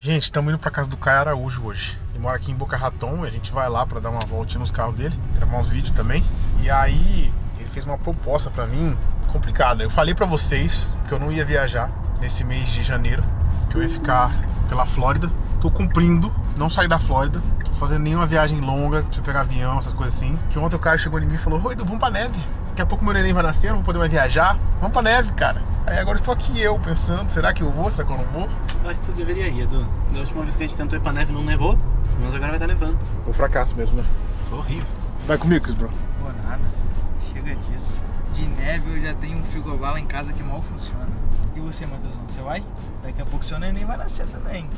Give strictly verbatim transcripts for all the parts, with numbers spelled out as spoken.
Gente, estamos indo pra casa do Caio Araújo hoje. Ele mora aqui em Boca Raton e a gente vai lá pra dar uma voltinha nos carros dele, gravar uns vídeos também. E aí, ele fez uma proposta pra mim complicada. Eu falei pra vocês que eu não ia viajar nesse mês de janeiro, que eu ia ficar pela Flórida. Tô cumprindo, não sair da Flórida, tô fazendo nenhuma viagem longa, pra pegar avião, essas coisas assim. Que ontem o Caio chegou em mim e falou: Oi, Edu, vamos pra neve. Daqui a pouco meu neném vai nascer, eu não vou poder mais viajar. Vamos pra neve, cara. Aí agora estou aqui eu pensando, será que eu vou, será que eu não vou? Eu acho que tu deveria ir, Edu. Da última vez que a gente tentou ir pra neve não nevou, mas agora vai estar nevando. Um fracasso mesmo, né? Foi horrível. Vai comigo, Chris, bro? Pô, nada. Chega disso. De neve eu já tenho um frigobar lá em casa que mal funciona. E você, Matheusão, você vai? Daqui a pouco seu neném vai nascer também.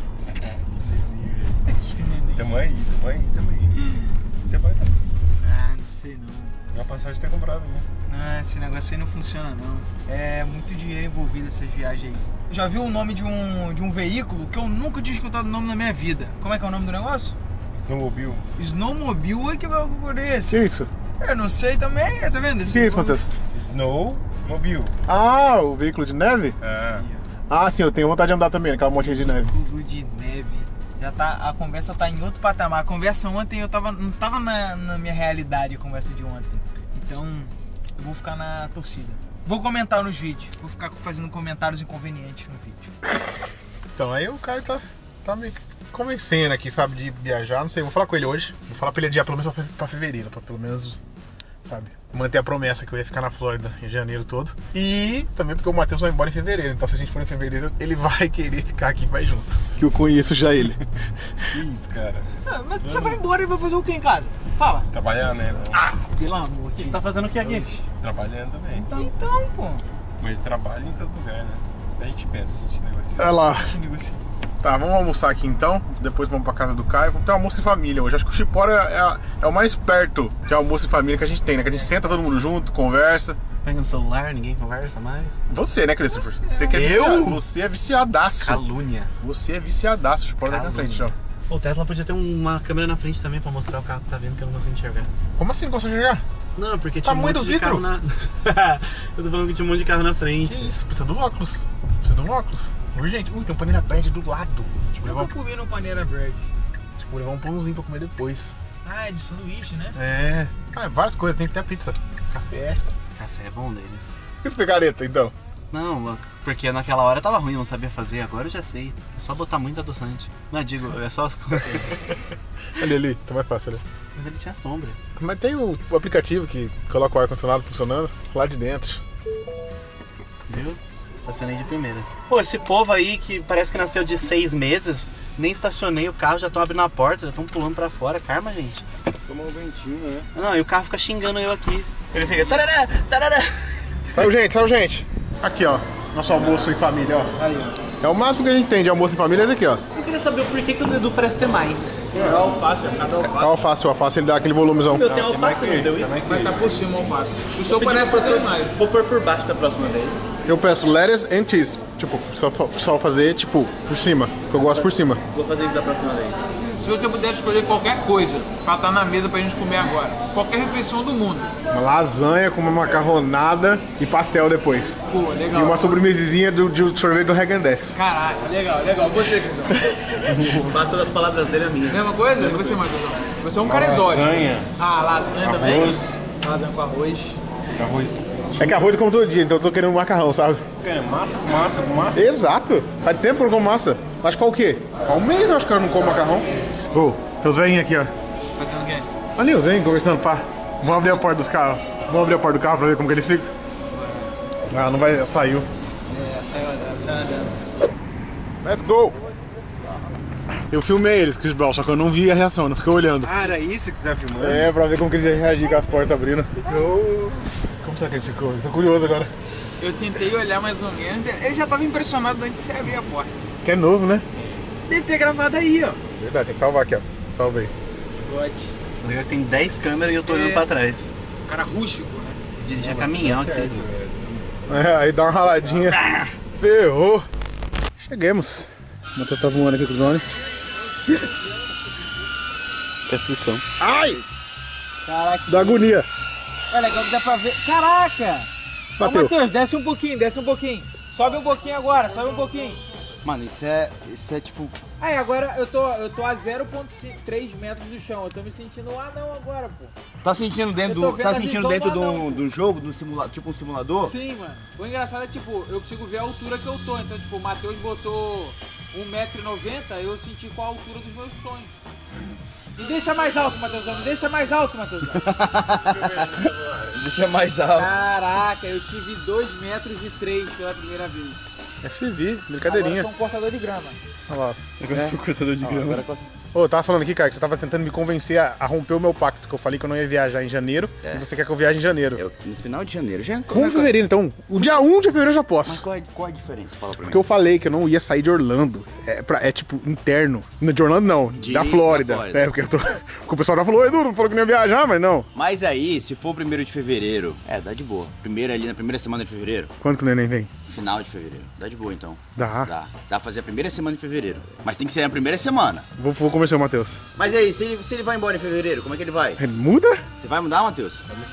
Que neném. Tamo aí, tamo aí também. Você vai também. Ah, não sei não. A passagem tá comprada, né? Não, esse negócio aí não funciona não. É muito dinheiro envolvido nessas viagens aí. Já viu o nome de um, de um veículo que eu nunca tinha escutado o nome na minha vida? Como é que é o nome do negócio? Snowmobile. Snowmobile é que vai ocorrer esse. Que isso? Eu não sei também, tá vendo? Esse Que isso, Matheus? Snowmobile. Ah, o veículo de neve? Ah. Ah, sim, eu tenho vontade de andar também, naquela montinha de neve. Veículo de neve. Já tá, a conversa tá em outro patamar. A conversa ontem eu tava, não tava na, na minha realidade, a conversa de ontem. Então, eu vou ficar na torcida. Vou comentar nos vídeos. Vou ficar fazendo comentários inconvenientes no vídeo. Então, aí o Caio tá, tá me convencendo aqui, sabe, de viajar. Não sei, vou falar com ele hoje. Vou falar pra ele adiar pelo menos pra, pra fevereiro, pra pelo menos, sabe, manter a promessa que eu ia ficar na Flórida em janeiro todo. E também porque o Matheus vai embora em fevereiro. Então, se a gente for em fevereiro, ele vai querer ficar aqui e vai junto. Que eu conheço já ele. Que isso, cara? Ah, mas você vai embora e vai fazer o que em casa? Fala. Trabalhar, né? Ah, pelo amor de Você tá fazendo o que aqui? Trabalhando também. Então, então, pô. Mas trabalho em todo lugar, né? A gente pensa, a gente negocia. Olha lá. Deixa eu negociar. Tá, vamos almoçar aqui então. Depois vamos pra casa do Caio. Vamos ter um almoço em família hoje. Acho que o Chipora é, a- é o mais perto de almoço em família que a gente tem, né? Que a gente senta todo mundo junto, conversa. Pega no celular, ninguém conversa mais. Você, né, Christopher? Você que é Eu? viciado. Você é viciadaço. Calúnia. Você é viciadaço. O Chipora tá aqui na frente, ó. O Tesla podia ter uma câmera na frente também pra mostrar o carro que tá vendo que eu não consigo enxergar. Como assim não consegue enxergar? Não, porque tinha um Tamanho monte do de carro vidro? na... Eu tô falando que tinha um monte de carro na frente. Que isso? Precisa do óculos. Precisa do óculos. Urgente. Ui, tem um Panera Bread do lado. Tipo, Eu levar, nunca comi no Panera Bread. tipo, levar um pãozinho pra comer depois. Ah, é de sanduíche, né? É. Ah, várias coisas. Tem que ter a pizza. Café. Café é bom deles. Que picareta, então? Não, louco, porque naquela hora tava ruim, eu não sabia fazer, agora eu já sei. É só botar muito adoçante. Não, digo, é só... Ali, ali. Tá mais fácil, ali. Mas ele tinha sombra. Mas tem o, o aplicativo que coloca o ar-condicionado funcionando lá de dentro. Viu? Estacionei de primeira. Pô, esse povo aí que parece que nasceu de seis meses, nem estacionei o carro, já estão abrindo a porta, já estão pulando pra fora. Karma, gente. Tomar um ventinho, né? Não, e o carro fica xingando eu aqui. Ele fica... Tarará, tarará. Saiu gente, saiu gente. Aqui, ó. Nosso almoço em família, ó. Aí, ó. É o máximo que a gente tem de almoço em família, é esse aqui, ó. Eu queria saber o porquê que o Edu parece ter mais. É alface, é cada É alface. o alface, o alface ele dá aquele volumezão. Eu tenho alface, não deu isso? Vai estar por cima o alface. O seu parece pra ter mais. Vou pôr por baixo da próxima vez. Eu peço lettuce and cheese. Tipo, só, só fazer, tipo, por cima. Que eu gosto por cima. Vou fazer isso da próxima vez. Se você pudesse escolher qualquer coisa pra estar na mesa pra gente comer agora, qualquer refeição do mundo. Uma lasanha com uma macarronada e pastel depois. Pô, E legal. uma sobremesinha do, de sorvete do Häagen-Dazs. Caralho, legal, legal. Você, Crisão. Faça das palavras dele a minha. Mesma coisa? E você, Matheusão? Você é um cara exótico. Lasanha, Ah, lasanha também? arroz, Lasanha com arroz. arroz. É que arroz eu como todo dia, então eu tô querendo um macarrão, sabe? É, massa com massa com massa. Exato! Faz tempo que eu não como massa. Acho que há o quê? Há um mês eu acho que eu não como macarrão. Ô, seus velhinhos aqui, ó. Fazendo o quê? Ali, os velhinhos conversando, pá. Vamos abrir a porta dos carros. Vamos abrir a porta do carro pra ver como que eles ficam. Ah, não vai. Saiu. É, saiu andando, saiu andando. Let's go! Eu filmei eles, Chris Brown, só que eu não vi a reação, eu não fiquei olhando. Ah, era isso que você tá filmando? É, pra ver como que eles iam reagir com as portas abrindo. Como será que eles ficou? Eu tô curioso agora. Eu tentei olhar mais ou menos. Ele já tava impressionado antes de você abrir a porta. Que é novo, né? Deve ter gravado aí, ó. Verdade, tem que salvar aqui, ó. Salvei. Pode. O legal é que tem dez câmeras e eu tô olhando É. pra trás. Cara rústico, né? Dirigir caminhão aqui. É, aí dá uma raladinha. Ferrou. Cheguemos. O motor tá voando aqui com o drone. Que aflição. Ai! Caraca. Da agonia. É legal que dá pra ver. Caraca! Ô, Bateu. Matheus, desce um pouquinho, desce um pouquinho. Sobe um pouquinho agora, sobe um pouquinho. Mano, isso é, isso é tipo... Aí, agora eu tô, eu tô a zero ponto três metros do chão. Eu tô me sentindo um anão agora, pô. Tá sentindo dentro Eu tô do, vendo tá a sentindo visão dentro do do, anão, do jogo, do simula, tipo um simulador? Sim, mano. O engraçado é, tipo, eu consigo ver a altura que eu tô. Então, tipo, o Matheus botou um metro e noventa, eu senti qual a altura dos meus sonhos. Me deixa mais alto, Matheusão. Me deixa mais alto, Matheusão. Deixa mais alto. Caraca, eu tive dois metros e três pela primeira vez. F V, brincadeirinha. Agora eu sou um cortador de grama. Olha lá. Agora eu sou cortador de grama. Agora eu- Ô, eu tava falando aqui, cara, que você tava tentando me convencer a, a romper o meu pacto, que eu falei que eu não ia viajar em janeiro, É. e você quer que eu viaje em janeiro. eu, no final de janeiro já... Vamos em fevereiro, então. O dia um de fevereiro eu já posso. Mas qual é, qual é a diferença? Fala pra mim. Porque eu falei que eu não ia sair de Orlando. É, pra- é tipo, interno. De Orlando não, De- da Flórida. da Flórida. É, porque eu tô. Porque o pessoal já falou, Edu, não falou que não ia viajar, mas não. Mas aí, se for primeiro de fevereiro, é, dá de boa. Primeiro ali na primeira semana de fevereiro, Quando que o neném vem? final de fevereiro. Dá de boa então. Dá. Dá. Dá pra fazer a primeira semana de fevereiro. Mas tem que ser na primeira semana. Vou, vou convencer o Matheus. Mas aí, se ele, se ele vai embora em fevereiro, como é que ele vai? Ele muda? Você vai mudar, Matheus?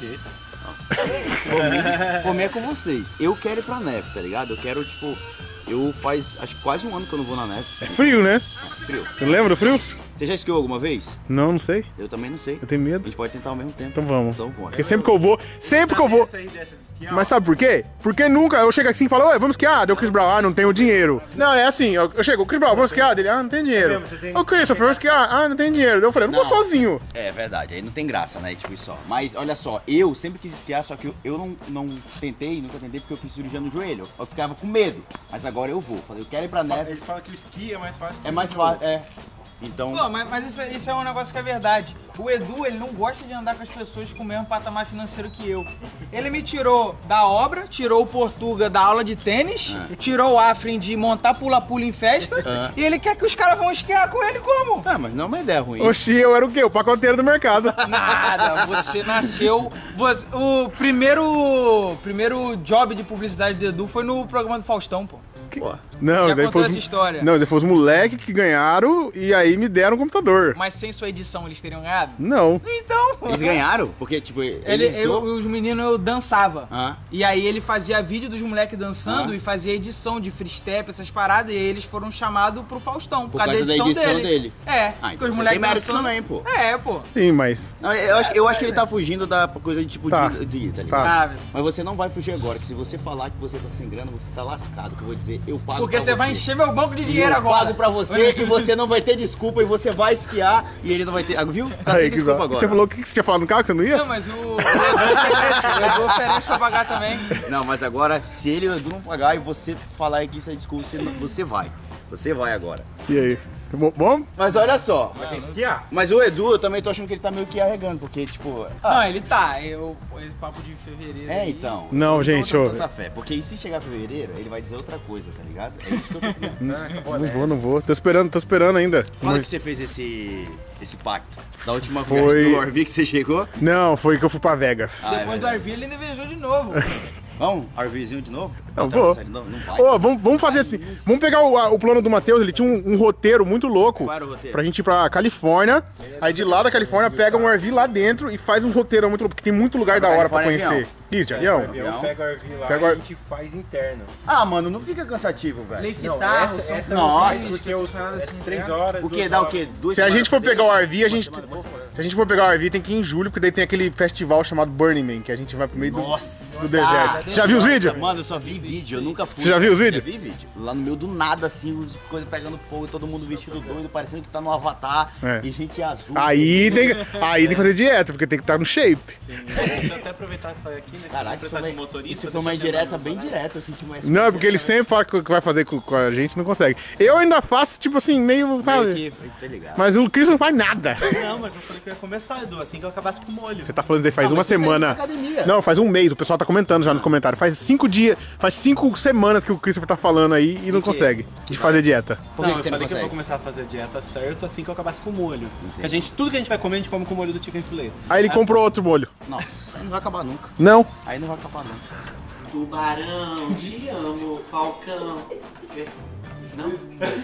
Por mim, por mim é com vocês. Eu quero ir pra neve, tá ligado? Eu quero, tipo, eu faz acho que quase um ano que eu não vou na neve. É frio, né? Frio. Você lembra do frio? Você já esquiou alguma vez? Não, não sei. Eu também não sei. Eu tenho A medo. gente pode tentar ao mesmo tempo. Então vamos. Então bora. Porque sempre que eu vou, sempre que eu vou. Essa aí dessa de esquiar, Mas sabe por quê? Porque nunca eu chego assim e falo, oi, vamos esquiar? Deu o Chris Brown, ah, não tenho dinheiro. Não, é assim, eu, eu chego, o Chris Brown, vamos esquiar? Dele, ah, não tem dinheiro. mesmo, você tem- O Christopher, vamos esquiar? Ah, não tem dinheiro. Daí eu falei, eu não vou Não. sozinho. É verdade, aí não tem graça, né? Tipo isso só. Mas olha só, eu sempre quis esquiar, só que eu, eu não, não tentei, nunca tentei porque eu fiz cirurgia no joelho. Eu ficava com medo. Mas agora eu vou. Falei, eu quero ir pra neve. Eles falam que o esqui é mais fácil que É o mais voo. fácil, é. Então. Pô, mas, mas isso, é- isso é um negócio que é verdade. O Edu, ele não gosta de andar com as pessoas com o mesmo patamar financeiro que eu. Ele me tirou da obra, tirou o Portuga da aula de tênis, tirou o Afrin de montar pula-pula em festa, e ele quer que os caras vão esquiar com ele como? Ah, mas não é uma ideia ruim. Oxi, eu era o quê? O pacoteiro do mercado. Nada, você nasceu. Você, o primeiro, primeiro job de publicidade do Edu foi no programa do Faustão, pô. Pô. Não, Já daí contou foi os- essa história? Não, daí foi os moleques que ganharam e aí me deram um computador. Mas sem sua edição eles teriam ganhado? Não. Então. Eles ganharam? Porque, tipo, Ele, eles eu, do- os meninos eu dançava. Ah. E aí ele fazia vídeo dos moleques dançando Ah. e fazia edição de free step, essas paradas, e aí eles foram chamados pro Faustão, por, Por causa da edição dele. dele. É, Ah, porque então os você moleques tem mérito dançando. também, pô. É, pô. Sim, mas. Não, eu, acho, eu acho que ele tá fugindo da coisa de tipo Tá. de, de, tá Tá. ligado? Ah, Mas você não vai fugir agora, que se você falar que você tá sem grana, você tá lascado. Que eu vou dizer, eu pago porque pra você vai encher meu banco de E dinheiro eu agora. pago pra você e você não vai ter desculpa e você vai esquiar e ele não vai ter. Ah, viu? Tá sem Aí, que desculpa bra- agora. Você falou o que que você tinha falado no carro que você não ia? Não, mas o, o Edu oferece, o Edu oferece pra pagar também. Não, mas agora, se ele o Edu não pagar e você falar que isso é desculpa, você, não- você vai. Você vai agora. E aí? Bom? bom? Mas olha só. Mas tem que esquiar? Mas o Edu, eu também tô achando que ele tá meio que arregando, porque, tipo. Não, ele tá. Eu, esse papo de fevereiro. É, aí- então. Não, eu tô gente, dando ô. tanta fé. Porque e se chegar fevereiro, ele vai dizer outra coisa, tá ligado? É isso que eu tô pensando. Não vou, não vou. Tô esperando, tô esperando ainda. Fala que você fez esse, esse pacto. Da última Foi- viagem do R V que você chegou. Não, foi que eu fui pra Vegas. Ah, é Depois do verdade. R V ele ainda viajou de novo. Vamos? RVzinho de novo? Não, Tá, vou. sério, Não, não vai. Ô, vamos, vamos fazer assim. Vamos pegar o, a- o plano do Matheus. Ele tinha um, um roteiro muito louco. Qual era o roteiro? Pra gente ir pra Califórnia. Aí de lá da Califórnia pega um R V lá dentro e faz um roteiro muito louco. Porque tem muito lugar da hora pra Califórnia é conhecer. Isso, de avião. Eu pego a R V lá Pega e o- a gente faz interno. Ah, mano, não fica cansativo, velho. Lake Não, Tahoe, essa, São essa Nossa, não sei, porque essas eu, paradas é assim, três né? horas. O que? duas Dá o horas. quê? Duas Se a semanas gente for pra pegar o fazer R V, a gente. Se a gente for pegar o R V, tem que ir em julho, porque daí tem aquele festival chamado Burning Man, que a gente vai pro meio do, Nossa! do deserto. Já viu os Nossa, vídeos? Mano, eu só vi vídeo, eu nunca fui. Você já viu os vídeos? Já vi vídeo. Lá no meio do nada, assim, as coisas pegando fogo, todo mundo vestido doido, parecendo que tá no Avatar. É. E gente azul. Aí tem, aí tem que fazer dieta, porque tem que estar no shape. Sim, deixa eu até aproveitar e falar aqui, né? Que Caraca, se isso precisar foi, de motorista, isso foi uma deixa eu indireta chamar bem no direta, eu senti uma... Não, é porque ele sempre fala que o que vai fazer com, com a gente, não consegue. Eu ainda faço, tipo assim, meio, sabe? Meio que, tá ligado. Mas o Chris não faz nada. Não, mas eu falei que eu ia começar, Edu, assim que eu acabasse com o molho. Você tá falando isso daí faz Ah, uma mas você tá indo semana. pra academia. Não, faz um mês, o pessoal tá comentando já nos comentários. Faz cinco dias, faz cinco semanas que o Christopher tá falando aí e não quê? consegue de fazer dieta. Por que não, que você eu não falei que eu consegue? vou começar a fazer a dieta certo assim que eu acabasse com o molho. Porque a gente, tudo que a gente vai comer, a gente come com o molho do chicken fillet. Aí ele comprou outro molho. Nossa, aí não vai acabar nunca. Não. Aí não vai acabar nunca. Tubarão, te amo, falcão. Não?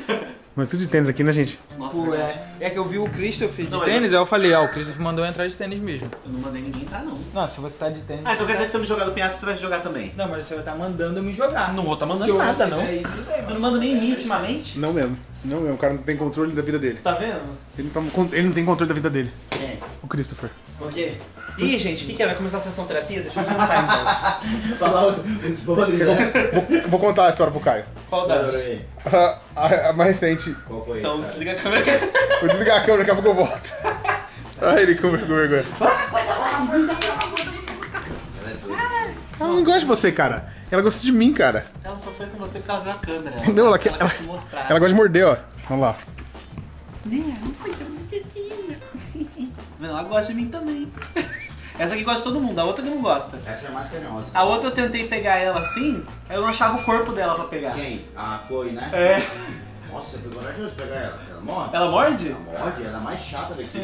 Mas tudo de tênis aqui, né, gente? Nossa, Pô, verdade. é, é que eu vi o Christopher de Não, mas tênis, você- aí eu falei, ó, o Christopher mandou eu entrar de tênis mesmo. Eu não mandei ninguém entrar, não. Não, se você tá de tênis... Ah, então quer você dizer que se eu me jogar do penhasco, você vai jogar também? Não, mas você vai estar mandando eu me jogar. Não vou tá mandando Se eu nada, quiser não. ir, tudo bem, Eu mas não mando nem em mim ultimamente. Não mesmo. Não mesmo. O cara não tem controle da vida dele. Tá vendo? Ele não, tá, ele não tem controle da vida dele. É. O Christopher. Por quê? Ih, gente, o que, que é? Vai começar a sessão terapia? Deixa eu sentar então. Falar os podres, né? Vou, vou contar a história pro Caio. Qual delas? A, a- a mais recente. Qual foi? Então desliga a câmera. Vou desligar a câmera, daqui a pouco eu volto. Ai, ele com com vergonha. Ela não gosta de você, cara. Ela gosta de mim, cara. Ela só foi com você porque ela viu a câmera. Não, ela ela quer- quer se mostrar. Ela gosta de morder, ó. Vamos lá. Ela gosta de mim também. Essa aqui gosta de todo mundo, a outra que não gosta. Essa é a mais carinhosa. A outra eu tentei pegar ela assim, aí eu não achava o corpo dela pra pegar. Quem? A Chloe, né? É. Nossa, foi corajoso pegar ela. Ela morde? Ela morde? Ela morde, ela é a mais chata daqui.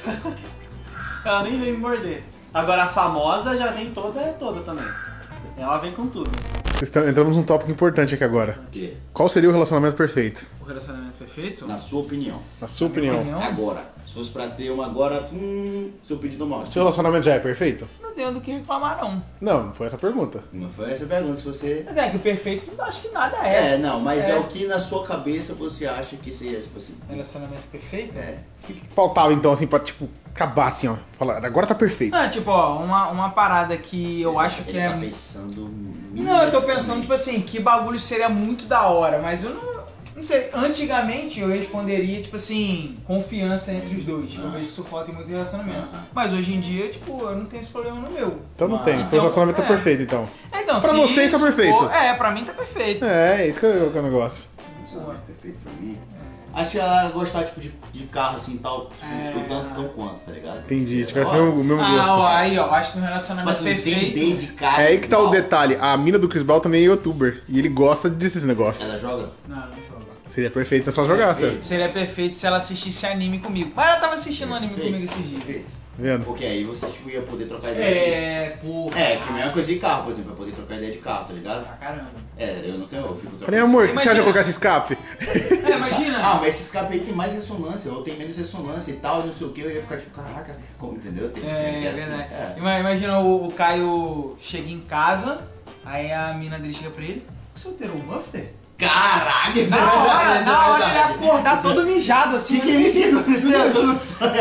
Ela nem veio me morder. Agora a famosa já vem toda, toda também. Ela vem com tudo. Estamos- Entramos num tópico importante aqui agora. O quê? Qual seria o relacionamento perfeito? O relacionamento perfeito? Na sua opinião. Na sua opinião. opinião? Agora. Se fosse pra ter uma agora, hum, seu pedido mal. Seu relacionamento já é perfeito? Não tenho do que reclamar, não. Não, não foi essa a pergunta. Não foi essa a pergunta, se você... É que o perfeito, eu acho que nada é. É, não, mas é. É. o que na sua cabeça você acha que seria, tipo assim... Relacionamento perfeito? É. O que, que faltava então, assim, pra, tipo, acabar assim, ó? Falar, agora tá perfeito. Ah, tipo, ó, uma, uma parada que eu acho que Ele é... tá pensando... Não, eu tô pensando, tipo assim, que bagulho seria muito da hora, mas eu não... Não sei, antigamente eu responderia, tipo assim, confiança entre os dois. Eu Ah. vejo que isso falta em muito relacionamento. Ah. Mas hoje em dia, tipo, eu não tenho esse problema no meu. Então não Ah, tem. então, Seu relacionamento é. tá perfeito, então. Então, Pra se vocês tá isso perfeito. for- é, pra mim tá perfeito. É, é isso que é o que é o negócio. Isso não é perfeito pra mim. Acho que ela gostar, tipo, de, de carro, assim, tal, tipo, É. o tanto, tão quanto, tá ligado? Entendi. Tivesse Ó, o mesmo, o mesmo Ah, ó, gosto. aí, ó, acho que um Tipo relacionamento assim, perfeito... entender de carro. É aí que tá o igual. detalhe. A mina do Chris Brown também é youtuber. E ele gosta desses negócios. Ela joga? Não, não joga. Seria perfeito se ela jogasse. Perfeito. Seria perfeito se ela assistisse anime comigo. Mas ela tava assistindo anime Perfeito, comigo esses dias. perfeito. Vendo? Porque aí você, tipo, ia poder trocar ideia disso. É, porra. É, que a mesma coisa de carro, por exemplo, eu poder trocar ideia de carro, tá ligado? Pra caramba. É, eu não tenho, eu fico trocando. Falei, amor, o que você acha de Imagina. colocar esse escape? É, imagina. Ah, mas esse escape aí tem mais ressonância, ou tem menos ressonância e tal, e não sei o que, eu ia ficar tipo, caraca, como, entendeu? Tem, É, tem essa- verdade. é. Ima- Imagina o, o Caio chega em casa, aí a mina dele chega pra ele. Você alterou o muffler? Caraca, isso Na é hora, verdade, na hora é ele verdade. acordar todo mijado assim. Que que é isso que aconteceu? Eu tô no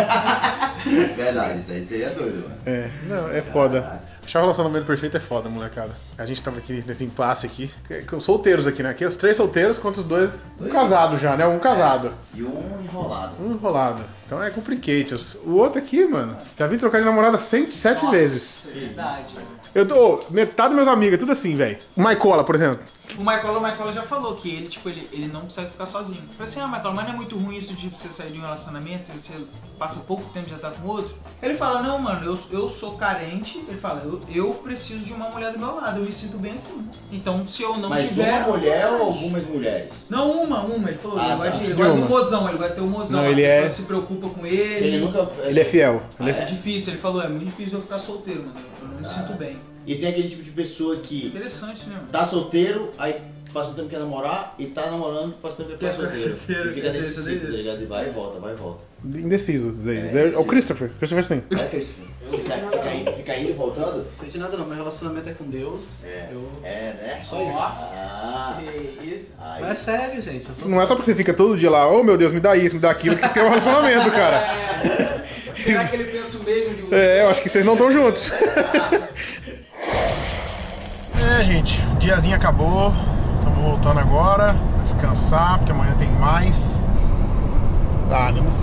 sonho. Verdade, isso aí seria doido, mano. É, não, é foda. Achar o relacionamento perfeito é foda, molecada. A gente tava aqui nesse impasse aqui. com Solteiros aqui, né? Aqui os três solteiros contra os dois. Um Dois casado já, né? Um casado. E um enrolado. Um enrolado. Então é complicated. O outro aqui, mano, já vim trocar de namorada cento e sete vezes. Verdade. Eu tô. Metade dos meus amigos, é tudo assim, velho. O Maicola, por exemplo. O Michael, o Michael já falou que ele, tipo, ele, ele não consegue ficar sozinho. Eu falei assim, ah, Michael, mas não é muito ruim isso de você sair de um relacionamento e você passa pouco tempo e já tá com outro? Ele fala, não, mano, eu, eu sou carente. Ele fala, eu, eu preciso de uma mulher do meu lado, eu me sinto bem assim. Então, se eu não Mas tiver... uma mulher ou algumas mulheres? Não, uma, uma. Ele falou, Ah, ele, vai tá. de, ele De vai do uma. mozão, ele vai ter o mozão. Não, a ele pessoa é- que se preocupa com ele. Ele nunca. Ele é fiel. Ele é- É difícil, ele falou, é muito difícil eu ficar solteiro, mano. Eu não me sinto bem. E tem aquele tipo de pessoa que Interessante, né, mano? tá solteiro, aí passa um tempo que quer namorar, e tá namorando, passa um tempo que quer ficar Quer ficar solteiro. solteiro, E fica é nesse desse ciclo, tá daí. ligado? E vai e volta, vai e volta. Indeciso. Zé. É, É, o indeciso. Christopher. Christopher sim. Vai que é isso. Fica, fica, indo, fica indo e voltando? Não senti nada não, meu relacionamento é com Deus. É. Eu... É, né? Só isso. Ah, Que isso? aí. Mas é sério, gente. Eu sou Não é só porque você fica todo dia lá, oh meu Deus, me dá isso, me dá aquilo, que tem um relacionamento, cara. Será que ele pensa o mesmo de você? É, eu acho que vocês não estão juntos. É, gente, o diazinho acabou. Estamos voltando agora a descansar, porque amanhã tem mais. Ah, não...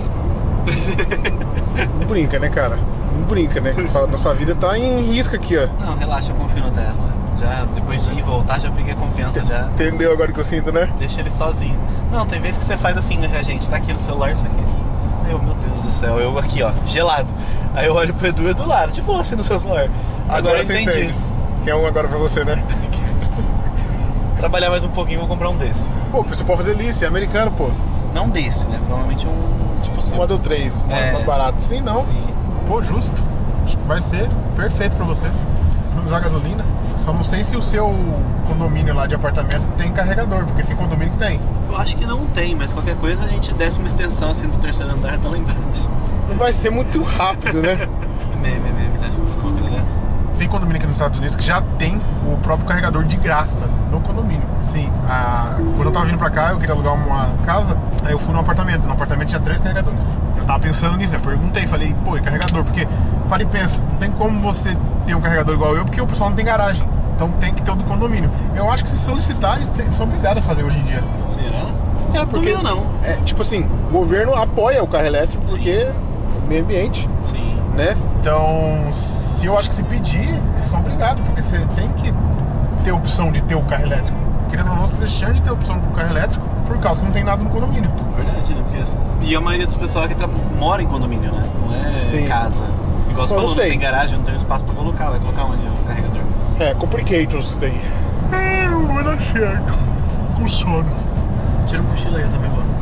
não brinca, né, cara? Não brinca, né? Nossa vida tá em risco aqui, ó. Não, relaxa, eu confio no Tesla. Já depois de ir e voltar, já peguei confiança, já Entendeu agora o que eu sinto, né? deixa ele sozinho. Não, tem vezes que você faz assim, né, gente? Tá aqui no celular, isso aqui. Aí eu, meu Deus do céu, eu aqui, ó, gelado. Aí eu olho pro Edu e do lado, de boa assim no seu celular. Agora, eu você entendi. entende. Que é um agora pra você, né? Trabalhar mais um pouquinho, vou comprar um desse. Pô, você pode fazer isso, é americano, pô. Não desse, né? Provavelmente um tipo Um seu. Model três, mais, É. mais barato. Sim, não. Sim. Pô, justo. Acho que vai ser perfeito pra você. Não usar gasolina. Só não sei se o seu condomínio lá de apartamento tem carregador, porque tem condomínio que tem. Eu acho que não tem, mas qualquer coisa a gente desce uma extensão assim do terceiro andar, tá lá embaixo. Não vai ser muito rápido, né? Meme, meme, você acha que vai fazer uma coisa dessa? Tem condomínio aqui nos Estados Unidos que já tem o próprio carregador de graça no condomínio. Sim, a... quando eu tava vindo pra cá, eu queria alugar uma casa, aí eu fui num apartamento. No apartamento tinha três carregadores. Eu tava pensando nisso, né? Perguntei, falei, pô, e carregador? Porque, para e pensa, não tem como você ter um carregador igual eu, porque o pessoal não tem garagem. Então tem que ter o do condomínio. Eu acho que se solicitar, eles têm- são obrigados a fazer hoje em dia. Será? É, porque, Duvido não. é, tipo assim, o governo apoia o carro elétrico porque é meio ambiente, Sim. né? Então, se eu acho que se pedir, eles são obrigados, porque você tem que ter opção de ter o carro elétrico. Querendo ou não, você tá deixando de ter opção do carro elétrico por causa que não tem nada no condomínio. Verdade, né? Porque... E a maioria dos pessoal aqui tra... mora em condomínio, né? Não é Sim. casa. Igual você Eu falou, não sei. tem garagem, não tem espaço pra colocar. Vai colocar onde o carregador? É, complications isso aí. É, não vai dar certo. Com sono. Tira um cochilo aí, eu também vou.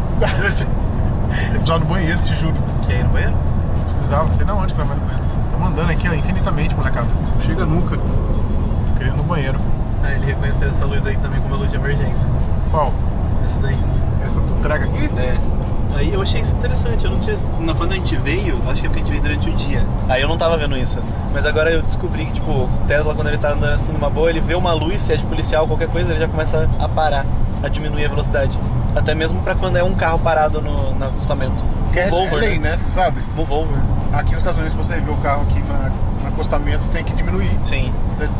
Já no banheiro, te juro. Quer ir no banheiro? Precisava, não sei de onde que nós vai no banheiro. Tá mandando aqui, ó, infinitamente, molecada. Não chega nunca. Querendo ir no banheiro. Ah, ele reconheceu essa luz aí também como uma luz de emergência. Qual? Essa daí. Essa do traga aqui? É. Aí eu achei isso interessante, eu não tinha. na- Quando a gente veio, acho que é porque a gente veio durante o dia. Aí eu não tava vendo isso. Mas agora eu descobri que, tipo, o Tesla, quando ele tá andando assim numa boa, ele vê uma luz, se é de policial, qualquer coisa, ele já começa a parar, a diminuir a velocidade. Até mesmo pra quando é um carro parado no, no acostamento. Que é, Move é over, lei, né? né? Você sabe? Move over. Aqui nos Estados Unidos, se você vê o carro aqui na, no acostamento, você tem que diminuir. Sim.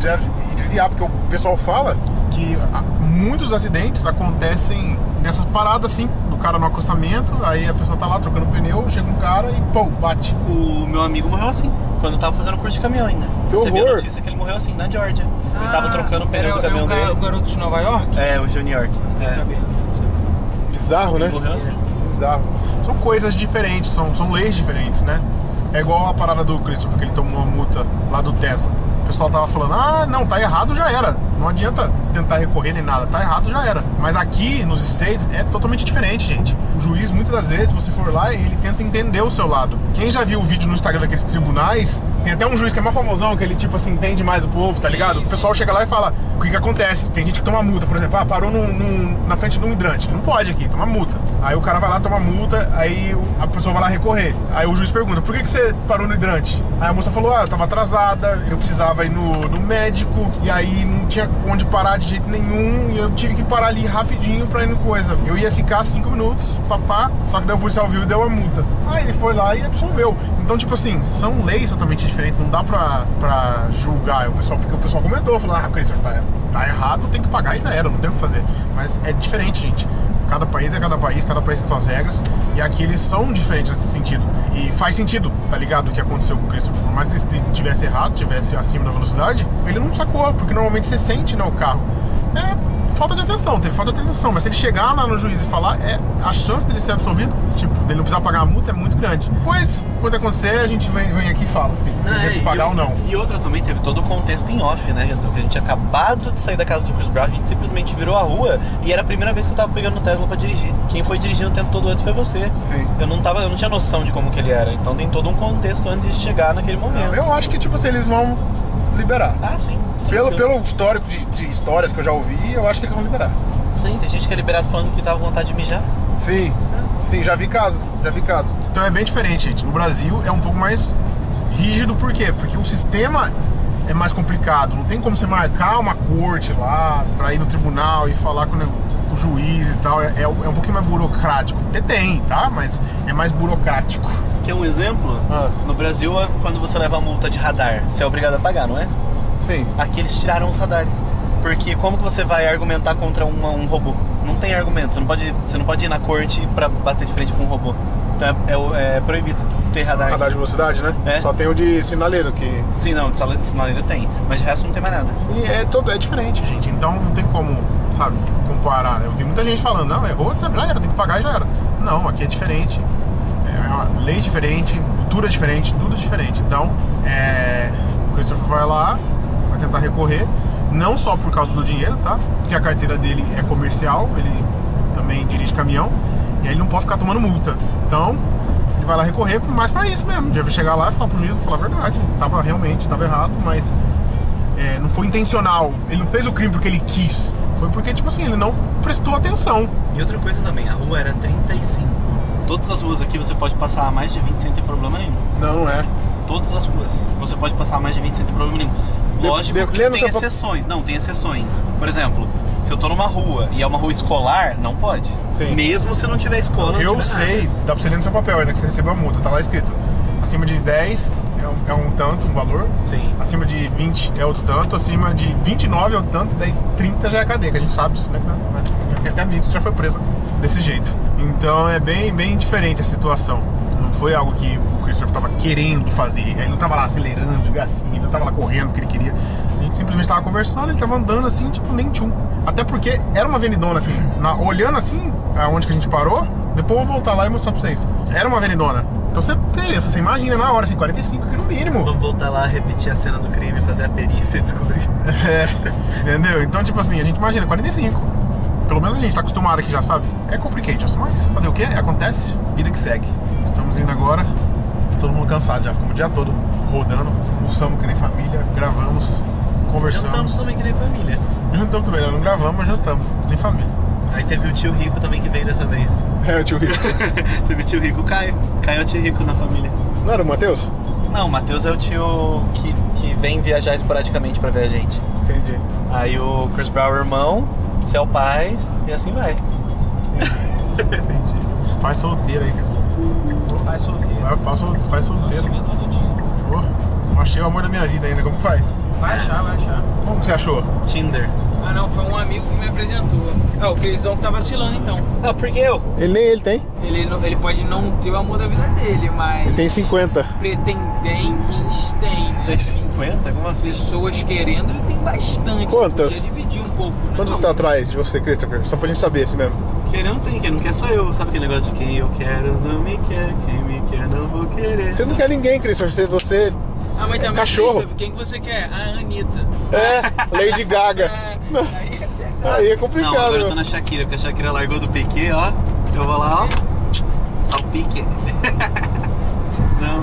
E desviar, porque o pessoal fala que ah, muitos acidentes acontecem nessas paradas assim, do cara no acostamento, aí a pessoa tá lá trocando pneu, chega um cara e pô, bate. O meu amigo morreu assim, quando eu tava fazendo curso de caminhão ainda. Que Recebi a horror. notícia que ele morreu assim, na Georgia. ele tava trocando o pneu era, do caminhão era o, dele. o garoto de Nova York? É, o Junior York. Fiquei É. sabendo. Bizarro, né? Ele morreu assim. Bizarro. São coisas diferentes, são, são leis diferentes, né? É igual a parada do Christopher, que ele tomou uma multa lá do Tesla. O pessoal tava falando, ah, não, tá errado, já era. Não adianta tentar recorrer nem nada, tá errado, já era. Mas aqui, nos States, é totalmente diferente, gente. O juiz, muitas das vezes, se você for lá, ele tenta entender o seu lado. Quem já viu o vídeo no Instagram daqueles tribunais, tem até um juiz que é mais famosão, que ele, tipo assim, entende mais o povo, tá Sim, ligado? O sim. pessoal chega lá e fala, o que que acontece? Tem gente que toma multa, por exemplo, ah, parou num, num- na frente de um hidrante, que não pode aqui, toma multa. Aí o cara vai lá, toma multa, aí o- a pessoa vai lá recorrer. Aí o juiz pergunta, por que que você parou no hidrante? Aí a moça falou, ah, eu tava atrasada, eu precisava ir no, no médico, e aí não tinha onde parar de jeito nenhum, e eu tive que parar ali rapidinho pra ir no coisa. Eu ia ficar cinco minutos, papá, só que daí o policial viu e deu uma multa. Aí ele foi lá e absolveu. Então, tipo assim, são leis totalmente diferentes, não dá pra, pra julgar o pessoal, porque o pessoal comentou, falou, ah, Christopher, tá, tá errado, tem que pagar e já era, não tem o que fazer. Mas é diferente, gente. Cada país é cada país, cada país tem suas regras, e aqui eles são diferentes nesse sentido. E faz sentido, tá ligado? O que aconteceu com o Christopher. Por mais que ele tivesse errado, tivesse acima da velocidade, ele não sacou, porque normalmente você sente, né, o carro. É falta de atenção, teve falta de atenção. Mas se ele chegar lá no juiz e falar, é, a chance dele ser absolvido, tipo, dele não precisar pagar a multa é muito grande. Pois, quando acontecer, a gente vem, vem aqui e fala se Não, deve é, pagar e, ou não. E outra também, teve todo o contexto em off, né? Do que a gente tinha acabado de sair da casa do Chris Brown, a gente simplesmente virou a rua e era a primeira vez que eu tava pegando o Tesla pra dirigir. Quem foi dirigindo o tempo todo antes foi você. Sim. Eu não tava, eu não tinha noção de como que ele era. Então tem todo um contexto antes de chegar naquele momento. Eu acho que, tipo assim, eles vão liberar. Ah, sim. Pelo, Tranquilo. pelo histórico de, de histórias que eu já ouvi, eu acho que eles vão liberar. Sim, tem gente que é liberado falando que tava com vontade de mijar. Sim, sim, já vi casos, já vi casos. Então é bem diferente, gente. No Brasil é um pouco mais rígido, por quê? Porque o sistema é mais complicado. Não tem como você marcar uma corte lá pra ir no tribunal e falar com o, com o juiz e tal. É, é um pouquinho mais burocrático. Até tem, tá? Mas é mais burocrático. Quer um exemplo? Ah. No Brasil, quando você leva a multa de radar, você é obrigado a pagar, não é? Sim. Aqui eles tiraram os radares. Porque como que você vai argumentar contra uma, um robô? Não tem argumento. Você não pode, você não pode ir na corte pra bater de frente com um robô. Então é, é proibido ter radar. Radar de velocidade, né? É. Só tem o de sinaleiro que... Sim, não, de sala- de sinaleiro tem. Mas de resto não tem mais nada. E é, todo, é diferente, gente. Então não tem como, sabe, comparar, né? Eu vi muita gente falando, não, errou, tá, já era, tem que pagar e já era. Não, aqui é diferente. É uma lei diferente, cultura diferente, tudo diferente. Então, é, o Christopher vai lá, vai tentar recorrer, não só por causa do dinheiro, tá? Porque a carteira dele é comercial, ele também dirige caminhão, e aí ele não pode ficar tomando multa. Então, ele vai lá recorrer mais pra isso mesmo. Já vai chegar lá e falar pro juiz, falar a verdade. Tava realmente, tava errado, mas é, não foi intencional. Ele não fez o crime porque ele quis Foi porque, tipo assim, ele não prestou atenção. E outra coisa também, a rua era trinta e cinco. Todas as ruas aqui você pode passar a mais de vinte sem ter problema nenhum. Não, não é. Todas as ruas você pode passar a mais de vinte sem ter problema nenhum. Lógico de- que lendo tem seu- exceções. Não, tem exceções. Por exemplo, se eu tô numa rua e é uma rua escolar, não pode. Sim. Mesmo se não tiver escola, não Eu tiver sei, nada. dá pra você ler no seu papel ainda que você recebeu a multa, tá lá escrito. Acima de dez é um, é um tanto, um valor. Sim. Acima de vinte é outro tanto, acima de vinte e nove é outro tanto, daí trinta já é cadeia, que a gente sabe disso, né? Tem até amigo que já foi preso desse jeito. Então é bem, bem diferente a situação. Não foi algo que o Christopher tava querendo fazer, ele não tava lá acelerando devagarzinho, ele não tava lá correndo porque ele queria. A gente simplesmente tava conversando, ele tava andando assim, tipo, nem tchum. Até porque era uma avenidona, assim, na, olhando assim, aonde que a gente parou, depois eu vou voltar lá e mostrar pra vocês. Era uma avenidona. Então você, beleza, você imagina na hora, assim, quarenta e cinco aqui no mínimo. Vamos voltar lá, repetir a cena do crime, fazer a perícia e descobrir. É, entendeu? Então, tipo assim, a gente imagina, quarenta e cinco. Pelo menos a gente tá acostumado aqui, já sabe. É complicado, mas fazer o quê? Acontece, vida que segue. Estamos indo agora, tá todo mundo cansado, já ficamos o dia todo rodando, almoçamos que nem família, gravamos, conversamos. Jantamos também que nem família. Jantamos também, não gravamos, mas jantamos, que nem família. Aí teve o tio Rico também que veio dessa vez. É, o tio Rico. Teve o tio Rico, Caio. Caio é o tio Rico na família. Não era o Matheus? Não, o Matheus é o tio que, que vem viajar esporadicamente pra ver a gente. Entendi. Aí o Chris Brown é o irmão, você é o pai, e assim vai. Entendi. Faz solteiro aí, Cris. Pai solteiro. Vai, faz, sol- faz Nossa, solteiro. eu todo dia. Pô, não achei o amor da minha vida ainda, como que faz? Vai achar, vai achar. Como que você achou? Tinder. Ah não, foi um amigo que me apresentou. Ah, o Crisão que tá vacilando então. Ah, por que eu? Ele nem ele tem. Ele, não- ele pode não ter o amor da vida dele, mas Ele tem cinquenta. pretendentes tem, né? Tem cinquenta? Como assim? Pessoas querendo, ele tem bastante. Quantas? Podia dividir um pouco, né? Quantos está atrás de você, Christopher? Só pra gente saber assim mesmo. Querendo tem, quem não quer sou eu. Sabe aquele negócio de quem eu quero não me quer, quem me quer não vou querer. Você não quer ninguém, Christopher. Você, você Ah, mas também, cachorro. Christopher, quem que você quer? A Anitta. é Lady Gaga. É, aí é pegado. Aí é Não, complicado. agora eu tô meu. na Shakira, porque a Shakira largou do Piquet, ó. Eu vou lá, ó. Salpique. Não.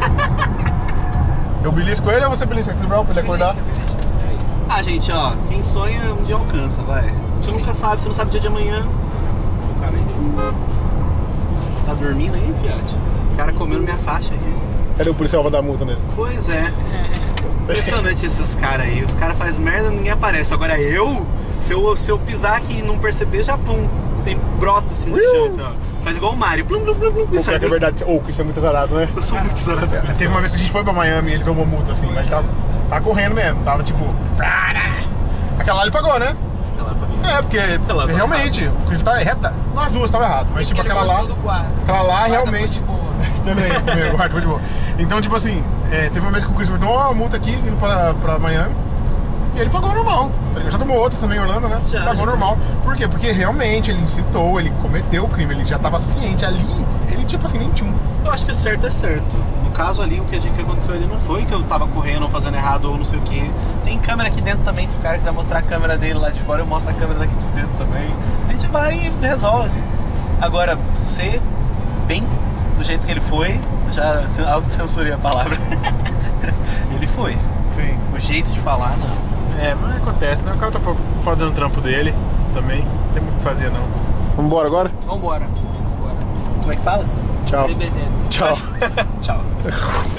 Eu belisco ele ou você belisca o Chris Brown pra ele acordar? Belisca, belisca. Peraí. Ah, gente, ó. Quem sonha um dia alcança, vai. Você Sim. nunca sabe, você não sabe o dia de amanhã. O cara aí. Tá dormindo aí, fiat? O cara comendo minha faixa aqui. Cadê o policial vai dar multa nele? Pois é. Impressionante esses caras aí. Os caras fazem merda e ninguém aparece. Agora eu, se eu, se eu pisar aqui e não perceber, já pum. Tem brota assim no chão, assim, ó. Faz igual o Mario. Plum, plum, plum, plum, Pô, e sai pior que é do- verdade. Ô, isso é muito azarado, né? Eu sou muito zarado. Teve uma vez que a gente foi pra Miami e ele tomou multa assim, mas ele tava, tava correndo mesmo. Tava tipo. Aquela lá ele pagou, né? É, porque Ela tá realmente, o Chris tá errado. Nós duas tava errado, mas tipo Ele aquela lá. gostou do guarda. Aquela lá Guarda realmente. foi de boa. Também, também, o Hart foi de boa. Então, tipo assim, é, teve uma vez que o Christopher tomou uma multa aqui, vindo pra, pra Miami, e ele pagou normal. Ele já tomou outras também em Orlando, né? Já, pagou já. normal. Por quê? Porque realmente ele incitou, ele cometeu o crime, ele já tava ciente ali, ele tipo assim, nem tchum. Eu acho que o certo é certo. No caso ali, o que, a gente, que aconteceu ali não foi que eu tava correndo ou fazendo errado ou não sei o que. Tem câmera aqui dentro também, se o cara quiser mostrar a câmera dele lá de fora, eu mostro a câmera daqui de dentro também. A gente vai e resolve. Agora, ser bem do jeito que ele foi, já autocensurei a palavra. Ele foi. Sim. O jeito de falar, não. É, mas acontece, né? O cara tá fazendo o trampo dele também, não tem muito o que fazer não. Vamos embora agora? Vambora. Vambora. Como é que fala? Tchau. Bebedeiro. Tchau. Tchau.